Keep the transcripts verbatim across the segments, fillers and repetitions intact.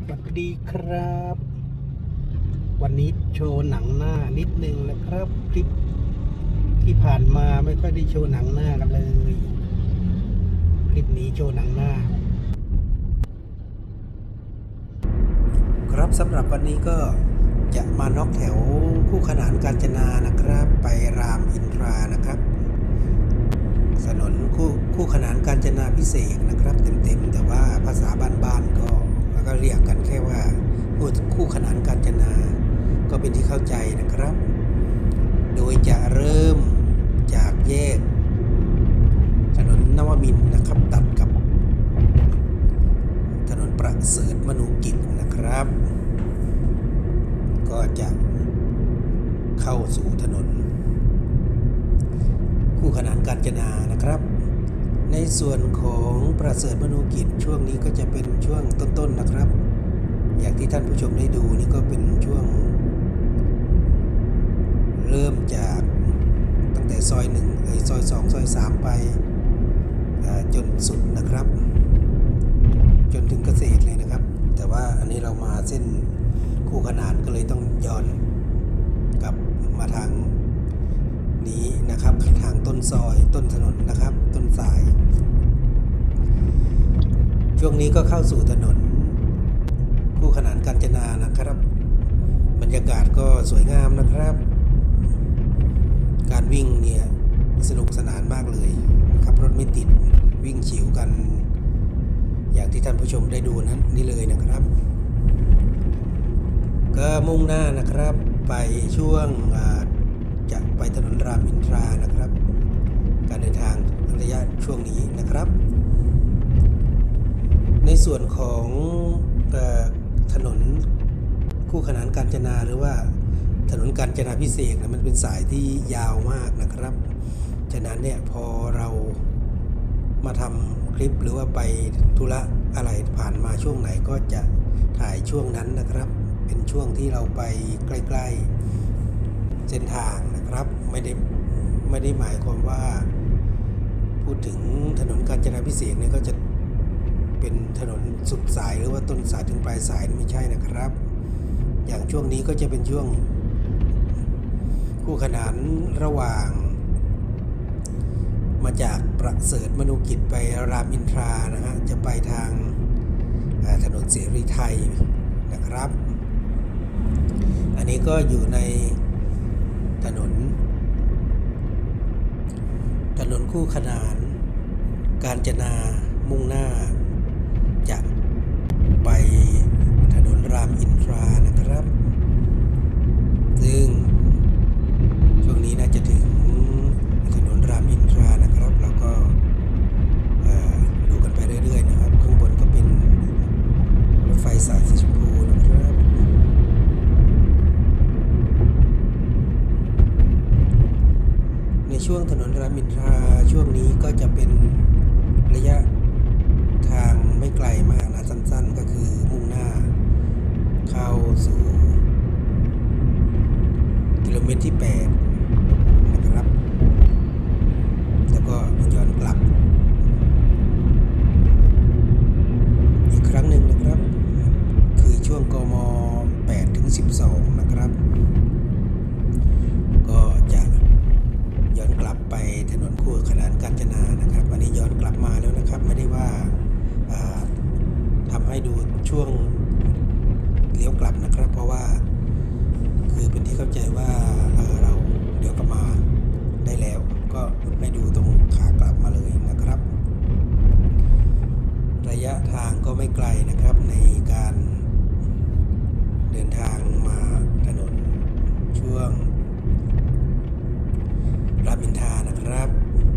สวัสดีครับวันนี้โชว์หนังหน้านิดนึงนะครับคลิปที่ผ่านมาไม่ค่อยได้โชว์หนังหน้ากันเลยคลิปนี้โชว์หนังหน้าครับสำหรับวันนี้ก็จะมาน็อกแถวคู่ขนานกาญจนานะครับไปรามอินทรานะครับถนนคู่คู่ขนานกาญจนาพิเศษนะครับเต็มๆแต่ว่าภาษาบ้านๆก็ก็เรียกกันแค่ว่าคู่ขนานกาญจนาก็เป็นที่เข้าใจนะครับโดยจะเริ่มจากแยกถนนนวมินทร์นะครับตัดกับถนนประเสริฐมนูกิจนะครับก็จะเข้าสู่ถนนคู่ขนานกาญจนานะครับในส่วนของประเสริฐมนูกิจช่วงนี้ก็จะเป็นช่วงต้นๆนะครับอย่างที่ท่านผู้ชมได้ดูนี่ก็เป็นช่วงเริ่มจากตั้งแต่ซอยหนึ่งเอ่ยซอยสองซอยสามไปจนสุดนะครับจนถึงเกษตรเลยนะครับแต่ว่าอันนี้เรามาเส้นคู่ขนานก็เลยต้องย้อนกลับมาทางนี้นะครับทางต้นซอยต้นถนนนะครับต้นสายช่วงนี้ก็เข้าสู่ถนนคู่ขนานกาญจนานะครับบรรยากาศก็สวยงามนะครับการวิ่งเนี่ยสนุกสนานมากเลยขับรถไม่ติดวิ่งฉิวกันอย่างที่ท่านผู้ชมได้ดูนั้นนี่เลยนะครับก็มุ่งหน้านะครับไปช่วงจะไปถนนรามอินทรานะครับการเดินทางระยะช่วงนี้นะครับในส่วนของถนนคู่ขนานกาญจนาหรือว่าถนนกาญจนาพิเศษนะมันเป็นสายที่ยาวมากนะครับฉะนั้นเนี่ยพอเรามาทำคลิปหรือว่าไปธุระอะไรผ่านมาช่วงไหนก็จะถ่ายช่วงนั้นนะครับเป็นช่วงที่เราไปใกล้ๆเส้นทางนะครับไม่ได้ไม่ได้หมายความว่าพูดถึงถนนกาญจนาพิเศษเนี่ยก็จะเป็นถนนสุดสายหรือว่าต้นสายถึงปลายสายไม่ใช่นะครับอย่างช่วงนี้ก็จะเป็นช่วงคู่ขนานระหว่างมาจากประเสริฐมนูกิจไปรามอินทรานะฮะจะไปทางถนนเสรีไทยนะครับอันนี้ก็อยู่ในถนนถนนคู่ขนานกาญจนามุ่งหน้าจะไปถนนรามอินทรานะครับซึ่งช่วงนี้น่าจะถึงถนนรามอินทรานะครับเราก็ดูกันไปเรื่อยๆนะครับข้างบนก็เป็นรถไฟสายสีชมพูนะครับในช่วงถนนรามอินทราช่วงนี้ก็จะเป็นระยะทางไม่ไกลมากนะสั้นๆก็คือมุ่งหน้าเข้าสู่กิโลเมตรที่แปดนะครับแล้วก็ย้อนกลับอีกครั้งหนึ่งนะครับคือช่วงกมแปดถึงสิบสองนะครับก็จะย้อนกลับไปถนนคู่ขนานกาญจนานะครับอันนี้ย้อนกลับมาแล้วนะครับไม่ได้ว่าทำให้ดูช่วงเลี้ยวกลับนะครับเพราะว่าคือเป็นที่เข้าใจว่าเราเดี๋ยวกลับมาได้แล้วก็ไม่ดูตรงขากลับมาเลยนะครับระยะทางก็ไม่ไกลนะครับในการเดินทางมาถนนช่วงรามอินทรานะครับ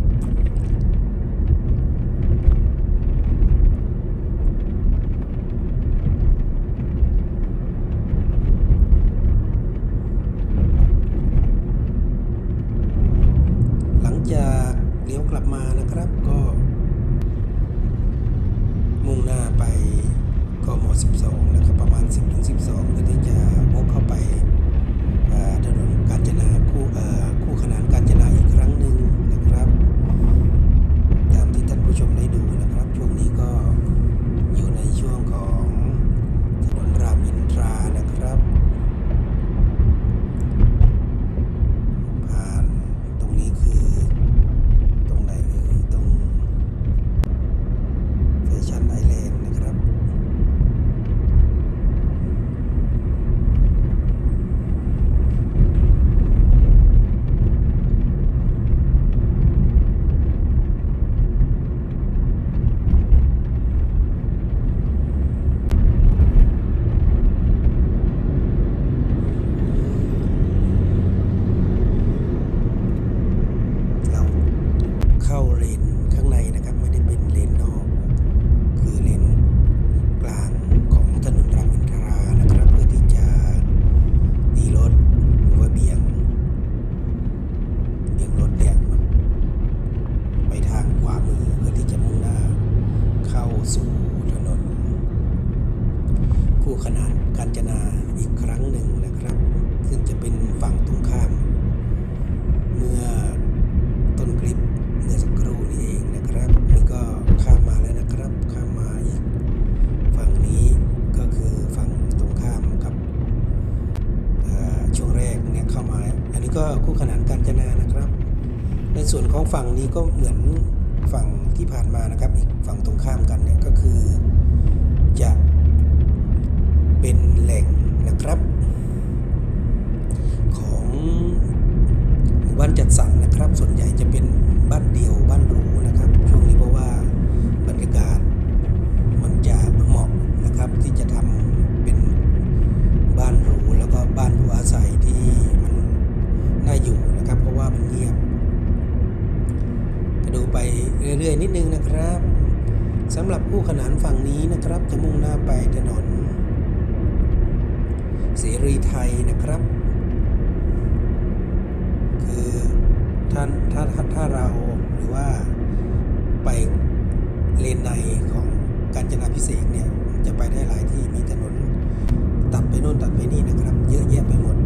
จากเลี้ยวกลับมานะครับก็มุ่งหน้าไปกมสิบสองนะครับประมาณ สิบถึงสิบสอง เพื่อที่จะวกเข้าไปถนนกาญจนาคู่คู่ขนานกาญจนาอีกครั้งหนึ่งนะครับคู่ขนานกาญจนาอีกครั้งหนึ่งนะครับซึ่งจะเป็นฝั่งตรงข้ามเมื่อต้นคลิปเมื่อสักครู่นี้เองนะครับนี่ก็ข้ามมาแล้วนะครับข้ามมาอีกฝั่งนี้ก็คือฝั่งตรงข้ามกับช่วงแรกเนี่ยเข้ามาอันนี้ก็คู่ขนานกาญจนานะครับในส่วนของฝั่งนี้ก็เหมือนฝั่งที่ผ่านมานะครับอีกฝั่งตรงข้ามกันเนี่ยก็คือจะเป็นแหล่งนะครับของหมู่บ้านจัดสรรนะครับส่วนใหญ่จะเป็นบ้านเดี่ยวบ้านหรูนะครับช่วงนี้เพราะว่าบรรยากาศมันจะเหมาะนะครับที่จะทำเป็นบ้านหรูแล้วก็บ้านหรูอาศัยที่มันน่าอยู่นะครับเพราะว่ามันเงียบดูไปเรื่อยๆนิดนึงนะครับสำหรับคู่ขนานฝั่งนี้นะครับจะมุ่งหน้าไปถนนเสรีไทยนะครับคือถ้าถ้าถ้าเราหรือว่าไปเลนในของกาญจนาภิเษกเนี่ยจะไปได้หลายที่มีถนนตัดไปโน่นตัดไปนี่นะครับเยอะแยะไปหมด